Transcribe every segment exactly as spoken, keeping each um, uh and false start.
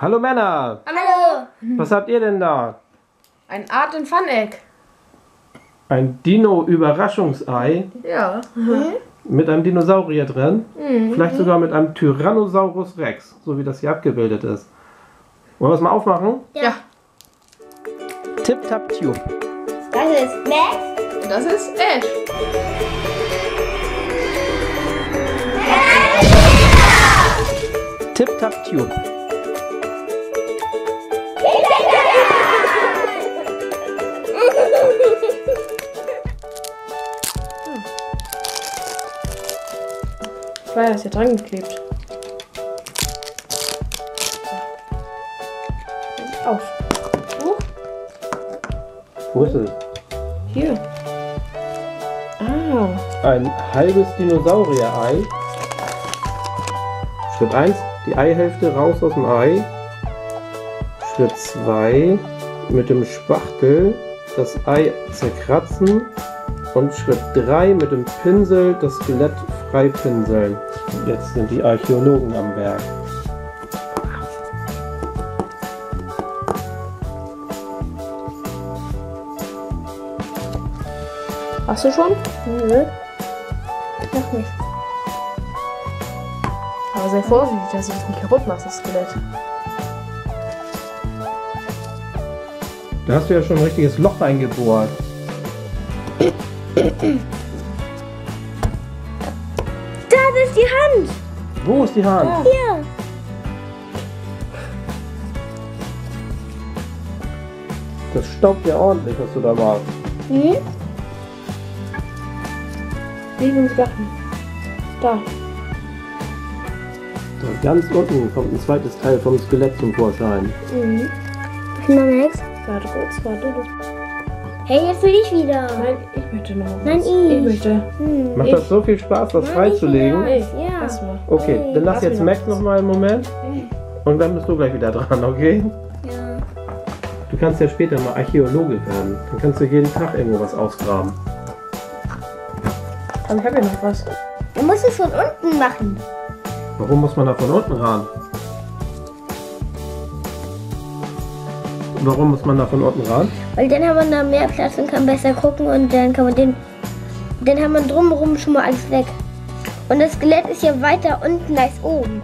Hallo Männer! Hallo! Was habt ihr denn da? Ein Art und Fun-Egg. Ein Dino-Überraschungsei Ja. Mhm. mit einem Dinosaurier drin. Mhm. Vielleicht sogar mit einem Tyrannosaurus Rex, so wie das hier abgebildet ist. Wollen wir es mal aufmachen? Ja. Tip Tap Tube. Das ist Max. Das ist Ash. Tip Tap Tube. Ich war ja hier dran geklebt. Auf. Huch. Wo ist es? Hier. Ah. Ein halbes Dinosaurier-Ei. Schritt eins, die Eihälfte raus aus dem Ei. Schritt zwei, mit dem Spachtel das Ei zerkratzen. Und Schritt drei, mit dem Pinsel das Skelett freipinseln. Jetzt sind die Archäologen am Werk. Hast du schon? Nö. Noch nicht. Aber sei vorsichtig, dass du das nicht kaputt machst, das Skelett. Da hast du ja schon ein richtiges Loch eingebohrt. Das ist die Hand. Wo ist die Hand? Ja. Hier. Das staubt ja ordentlich, was du da machst. Hm? Sachen. Da. So, ganz unten kommt ein zweites Teil vom Skelett zum Vorschein. Mhm. Na, Max. Warte kurz, warte. Hey, jetzt will ich wieder. Nein, ich möchte noch was. Nein, ich. Ich möchte. Hm. Macht das so viel Spaß, das Nein, freizulegen? Hey, Ja. lass mal. Okay, dann lass Lass jetzt mich Max noch noch mal einen Moment und dann bist du gleich wieder dran, okay? Ja. Du kannst ja später mal Archäologe werden. Dann kannst du jeden Tag irgendwo was ausgraben. Aber ich habe ja noch was. Du musst es von unten machen. Warum muss man da von unten ran? Warum muss man da von unten ran? Weil dann hat man da mehr Platz und kann besser gucken und dann kann man den. Dann hat man drumherum schon mal alles weg. Und das Skelett ist ja weiter unten als oben.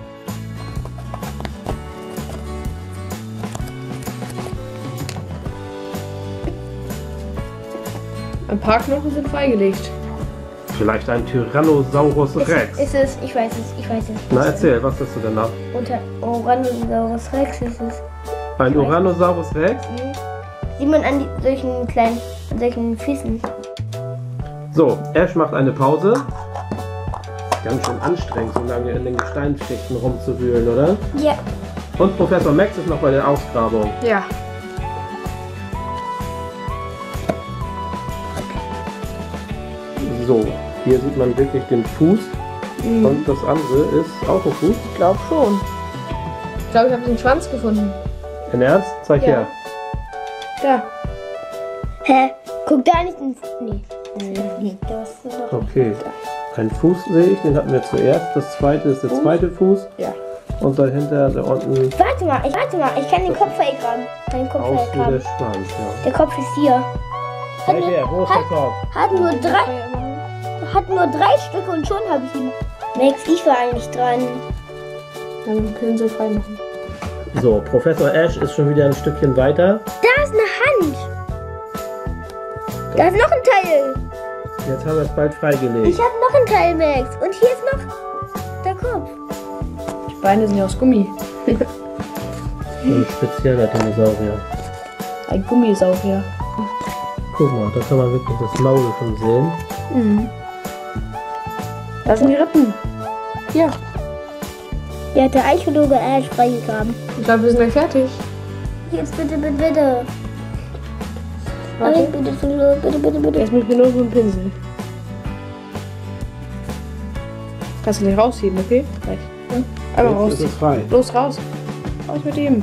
Ein paar Knochen sind freigelegt. Vielleicht ein Tyrannosaurus Rex. Ist es, ich weiß es, ich weiß es. Na erzähl, was ist du denn da? Unter Orannosaurus Rex ist es. Ein Orannosaurus Rex? Mhm. Sieht man an die, solchen kleinen, an solchen Füßen. So, Ash macht eine Pause. Ganz schön anstrengend, so lange in den Gesteinsschichten rumzuwühlen, oder? Ja. Und Professor Max ist noch bei der Ausgrabung. Ja. So, hier sieht man wirklich den Fuß. Mhm. Und das andere ist auch ein Fuß. Ich glaube schon. Ich glaube, ich habe den Schwanz gefunden. In Ernst? Zeig Ja. her. Da. Hä? Guck da nicht ins. Nee. Nee, das ist noch. Okay. Ein Fuß sehe ich, den hatten wir zuerst. Das zweite ist der zweite Fuß. Ja. Und dahinter, da unten, Warte mal, ich warte mal, ich kann den Kopf vergraben. Den Kopf aus wie der vergraben. Schwanz. Ja. Der Kopf ist hier. Hat Zeig nur, her, wo ist der Kopf? hat nur drei, hat nur drei Stücke und schon habe ich ihn. Max, ich war eigentlich dran. Dann den Pinsel frei machen. So, Professor Ash ist schon wieder ein Stückchen weiter. Da ist eine Hand. Da ist noch ein Teil. Jetzt haben wir es bald freigelegt. Ich habe noch ein Teil, Max. Und hier ist noch der Kopf. Die Beine sind ja aus Gummi. Ein spezieller Dinosaurier. Ein Gummisaurier. Guck mal, da kann man wirklich das Maul schon sehen. Mhm. Da sind die Rippen. Hier. Der hat der Archäologe Ash freigegraben. Ich glaube, wir sind gleich fertig. Jetzt bitte, bitte, bitte. Warte. Bitte, bitte, bitte, bitte, bitte, bitte. Jetzt muss ich mir nur so einen Pinsel. Kannst du nicht rausheben, okay? Gleich. Ja. Einmal Jetzt ist rausziehen. es frei. Los, raus. Raus mit ihm.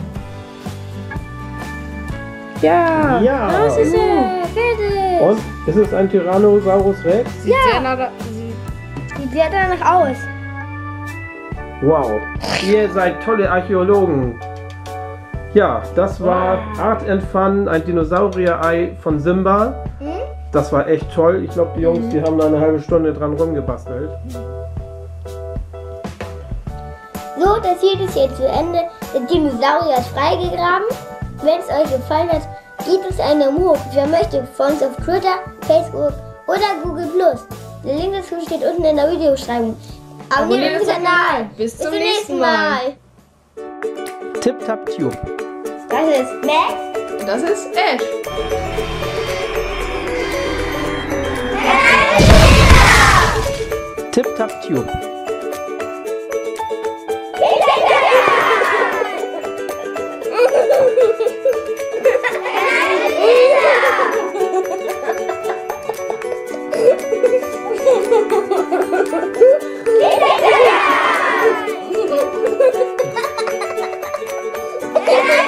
Ja. Ja! Das ist er. Fertig. Und? Ist es ein Tyrannosaurus Rex? Sieht Ja. sehr nah da, sie, Sieht sehr danach aus. Wow. Ihr seid tolle Archäologen. Ja, das war Art and Fun, ein Dinosaurier-Ei von Simba. Das war echt toll. Ich glaube, die Jungs, die haben da eine halbe Stunde dran rumgebastelt. So, das hier ist jetzt zu Ende. Der Dinosaurier ist freigegraben. Wenn es euch gefallen hat, gebt es einen Daumen hoch. Wer möchte, folgt uns auf Twitter, Facebook oder Google Plus. Der Link dazu steht unten in der Videobeschreibung. Abonniert unseren Kanal. Bis zum nächsten Mal. Tip Tap Tube. Das ist Max. Und das ist Ash. Tip Tap Tube. Ja!